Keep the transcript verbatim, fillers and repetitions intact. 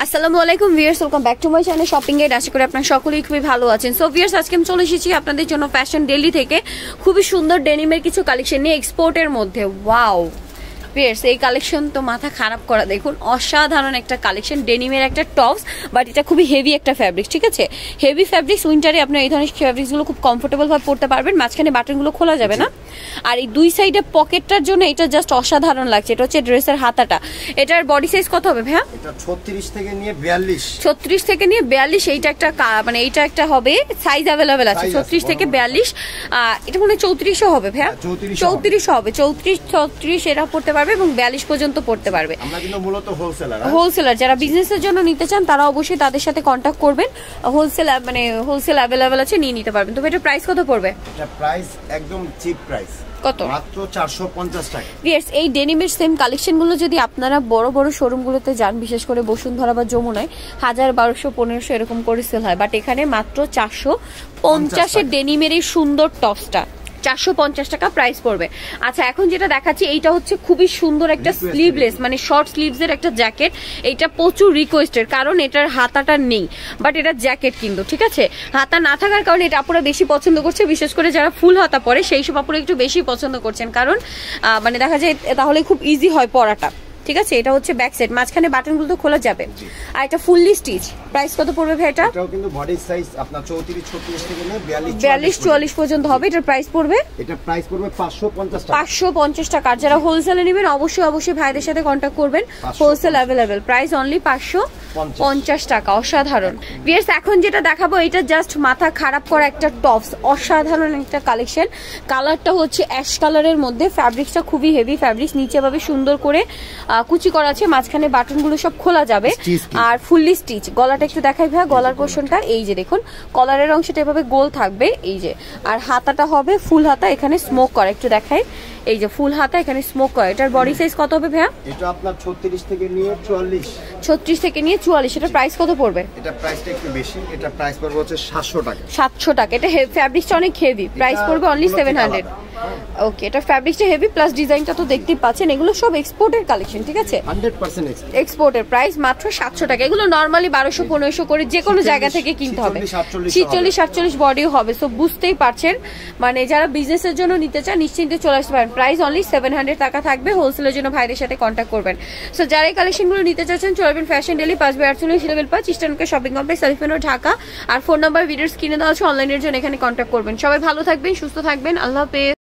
আসসালামু আলাইকুম viewers, welcome back to my channel shopping guide. আশা করি আপনারা সকলেই খুবই ভালো আছেন। সো ভিউয়ার্স, আজকে আমি চলে এসেছি আপনাদের জন্য ফ্যাশন ডেইলি থেকে খুবই সুন্দর ডেনিমের কিছু কালেকশন নিয়ে, এক্সপোর্টের মধ্যে। ওয়াও ভিউয়ার্স, এই কালেকশন তো মাথা খারাপ করা। দেখুন, অসাধারণ একটা কালেকশন, ডেনিমের একটা টপস, বাট এটা খুবই হেভি একটা ফ্যাব্রিক্স। ঠিক আছে, হেভি ফ্যাব্রিক্স। উইন্টারে আপনার এই ধরনের ফ্যাব্রিক্সগুলো খুব কমফোর্টেবল ভাবে পরতে পারবেন। মাঝখানে বাটনগুলো খোলা যাবে না, আর এই দুই সাইডে পকেটটার জন্য এটা জাস্ট অসাধারণ লাগছে। এটা হচ্ছে ড্রেসের হাতাটা। এটার বডি সাইজ কত হবে ভাইয়া? এটা ছত্রিশ থেকে নিয়ে বিয়াল্লিশ। ছত্রিশ থেকে নিয়ে বিয়াল্লিশ। এইটা একটা মানে এইটা একটা হবে, সাইজ अवेलेबल আছে ছত্রিশ থেকে বিয়াল্লিশ। এটা মনে হয় চৌত্রিশও হবে ভাইয়া, চৌত্রিশ হবে। চৌত্রিশ ছত্রিশ এরা পড়তে পারবে এবং বিয়াল্লিশ পর্যন্ত পড়তে পারবে। আমরা কিন্তু মূলত হোলসেলার। হোলসেলার যারা বিজনেসের জন্য নিতে চান তারা অবশ্যই তাদের সাথে কন্ট্যাক্ট করবেন। হোলসেল মানে হোলসেল अवेलेबल আছে, নিয়ে নিতে পারবেন। তবে এটা প্রাইস কত পড়বে? এটা প্রাইস একদম চিপ প্রাইস। কত? মাত্র চারশো পঞ্চাশ টাকা। ভিউয়ার্স, এই ডেনিমের সেম কালেকশনগুলো যদি আপনারা বড় বড় শোরুমগুলোতে যান, বিশেষ করে বসুন্ধরা বা যমুনায়, হাজার বারোশো পনেরোশো এরকম করে সেল হয়, বাট এখানে মাত্র চারশো পঞ্চাশের ডেনিমের এই সুন্দর টপসটা চারশো পঞ্চাশ টাকা প্রাইস পড়বে। আচ্ছা, এখন যেটা দেখাচ্ছি এইটা হচ্ছে খুবই সুন্দর একটা স্লিভলেস মানে শর্ট স্লিভসের একটা জ্যাকেট। এইটা প্রচুর রিকোয়েস্টের, কারণ এটার হাতাটা নেই, বাট এটা জ্যাকেট কিন্তু। ঠিক আছে, হাতা না থাকার কারণে এটা আপুরা বেশি পছন্দ করছে, বিশেষ করে যারা ফুল হাতা পরে সেই সব আপুরা একটু বেশি পছন্দ করছেন, কারণ মানে দেখা যায় তাহলে খুব ইজি হয় পরাটা। ঠিক আছে, এটা হচ্ছে ব্যাক সাইড, মাঝখানে বাটনগুলো তো খোলা যাবে। আর এটা ফুললি স্টিচ। প্রাইস কত পড়বে ভাই এটা? এটাও কিন্তু বডি সাইজ আপনার চৌত্রিশ ছত্রিশ থেকে নিয়ে বিয়াল্লিশ বিয়াল্লিশ চুয়াল্লিশ পর্যন্ত হবে। এটার প্রাইস পড়বে, এটা প্রাইস পড়বে পাঁচশো পঞ্চাশ টাকা। পাঁচশো পঞ্চাশ টাকা। আর যারা হোলসেলে নেবেন অবশ্যই অবশ্যই ভাইদের সাথে কন্ট্যাক্ট করবেন। হোলসেল अवेलेबल, প্রাইস অনলি পাঁচশো পঞ্চাশ টাকা। অসাধারণ ভিউয়ার্স, এখন যেটা দেখাবো এটা জাস্ট মাথা খারাপ করা একটা টপস, অসাধারণ একটা কালেকশন। কালারটা হচ্ছে অ্যাশ কালারের মধ্যে, ফ্যাব্রিক্সটা খুবই হেভি ফ্যাব্রিক্স। নিচে ভাবে সুন্দর করে কুচি করা আছে, মাঝখানে বাটনগুলো সব খোলা যাবে, আর ফুললি স্টিচ। গলাটা একটু দেখাই ভাই, গলার পোর্শনটা এই যে দেখুন, কলারের অংশটা এভাবে গোল থাকবে এই যে, আর হাতাটা হবে ফুল হাতা, এখানে স্মোক করা। একটু দেখাই, এই যে ফুল হাতা, এখানে স্মোক করা। এটার বডি সাইজ কত হবে ভাইয়া? এটা আপনার ছত্রিশ থেকে নিয়ে চুয়াল্লিশ। ছত্রিশ থেকে নিয়ে চুয়াল্লিশ। এটা প্রাইস কত পড়বে? এটা প্রাইসটা একটু বেশি, এটা প্রাইস পড়বে হচ্ছে সাতশো টাকা। সাতশো টাকা। এটা ফ্যাব্রিক্সটা অনেক হেভি, প্রাইস পড়বে অনলি সেভেন হান্ড্রেড। ওকে, এটা ফ্যাব্রিক্সটা হেভি, প্লাস ডিজাইনটা তো দেখতেই পাচ্ছেন। এগুলো সব এক্সপোর্টের কালেকশন। ঠিক আছে, হান্ড্রেড পার্সেন্ট এক্সপোর্টের। প্রাইস মাত্র সাতশো টাকা। এগুলো নর্মালি বারোশো পনেরোশো করে যে কোনো জায়গা থেকে কিনতে হবে। ছিচল্লিশ সাতচল্লিশ বডিও হবে। সো বুঝতেই পারছেন, মানে যারা বিজনেসের জন্য নিতে চান নিশ্চিন্তে চলে আসতে পারেন। প্রাইস অনলি সেভেন হান্ড্রেড টাকা থাকবে। হোলসেলের জন্য ভাইদের সাথে কন্ট্যাক্ট করবেন। সো যারা এই কালেকশনগুলো নিতে চাচ্ছেন চলবেন ফ্যাশন ডেইলি, পাঁচ বাই আটচল্লিশ লেভেল পাঁচ ইস্টার্নকে shopping complex, elephant road, Dhaka. আর ফোন নাম্বার ভিডিওস কিনে দেওয়া আছে, অনলাইনের জন্য এখানে কন্ট্যাক্ট করবেন। সবাই ভালো থাকবেন, সুস্থ থাকবেন, আল্লাহ হাফেজ।